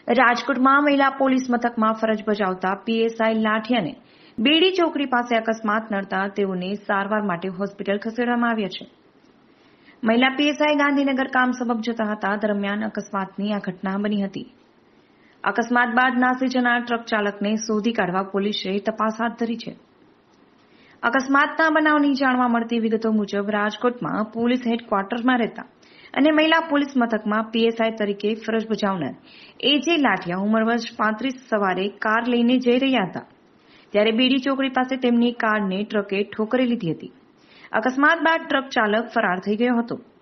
રાજકોટમાં મહિલા પોલીસ મથકમાં ફરજ બજાવતા પીએસઆઈ લાઠિયાને બેડી ચોકડી પાસે અકસ્માત નડતા તેઓને સારવાર માટે હોસ્પિટલ ખસેડવામાં આવ્યા છે. મહિલા પીએસઆઈ ગાંધીનગર કામ સબબ જતા હતા દરમિયાન અકસ્માતની આ ઘટના બની હતી. અકસ્માત બાદ નાસી જનાર ટ્રક ચાલકને શોધી કાઢવા પોલીસે તપાસ હાથ ધરી છે. અકસ્માતના બનાવની જાણવા મળતી વિગતો મુજબ રાજકોટમાં પોલીસ હેડક્વાર્ટરમાં રહેતા અને મહિલા પોલીસ મથકમાં પીએસઆઈ તરીકે ફરજ બજાવનાર એજે લાઠિયા ઉંમર વર્ષ 35 સવારે કાર લઈને જઈ રહ્યા હતા ત્યારે બેડી ચોકડી પાસે તેમની કારને ટ્રકે ઠોકરી લીધી હતી. અકસ્માત બાદ ટ્રક ચાલક ફરાર થઈ ગયો હતો.